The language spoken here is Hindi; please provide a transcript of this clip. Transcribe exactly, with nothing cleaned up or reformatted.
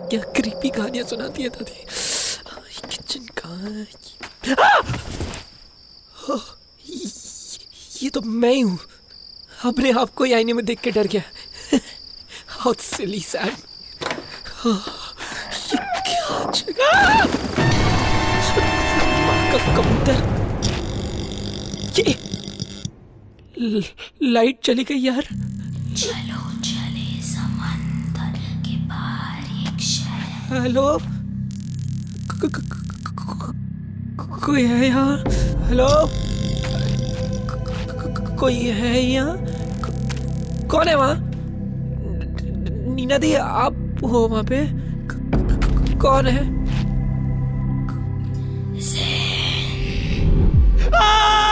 क्या क्रीपी कहानियां सुनाती है दादी। किचन कहाँ? ये तो मैं ही हूँ। अपने आप को ही आईने में देख के डर गया। How silly sad। ये क्या जगह? माँ का कबूतर। ये लाइट चली गई यार। चलो चले समंदर के पार एक शहर। हेलो, कोई है यहाँ? हेलो, कोई है यहाँ? कौन है वहाँ? नीना दी, आप हो वहाँ पे? कौन है? ज़ेन।